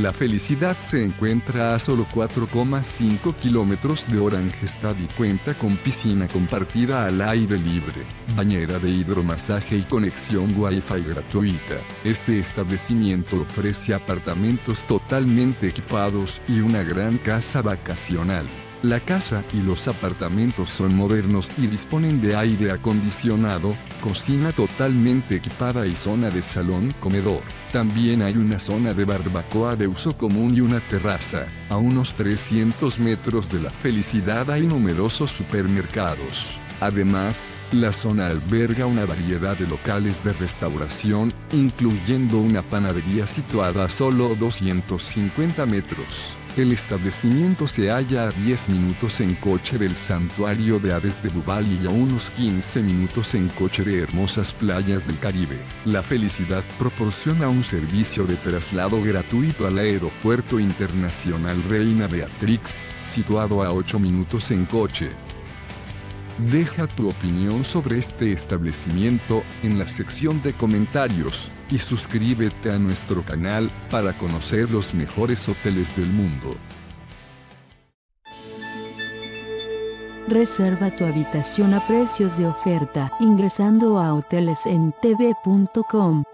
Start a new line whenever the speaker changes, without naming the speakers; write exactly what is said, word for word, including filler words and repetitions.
La Felicidad se encuentra a solo cuatro coma cinco kilómetros de Oranjestad y cuenta con piscina compartida al aire libre, bañera de hidromasaje y conexión Wi-Fi gratuita. Este establecimiento ofrece apartamentos totalmente equipados y una gran casa vacacional. La casa y los apartamentos son modernos y disponen de aire acondicionado, cocina totalmente equipada y zona de salón-comedor. También hay una zona de barbacoa de uso común y una terraza. A unos trescientos metros de La Felicidad hay numerosos supermercados. Además, la zona alberga una variedad de locales de restauración, incluyendo una panadería situada a solo doscientos cincuenta metros. El establecimiento se halla a diez minutos en coche del Santuario de Aves de Bubali y a unos quince minutos en coche de hermosas playas del Caribe. La Felicidad proporciona un servicio de traslado gratuito al Aeropuerto Internacional Reina Beatrix, situado a ocho minutos en coche. Deja tu opinión sobre este establecimiento en la sección de comentarios y suscríbete a nuestro canal para conocer los mejores hoteles del mundo.
Reserva tu habitación a precios de oferta ingresando a hoteles en t v punto com.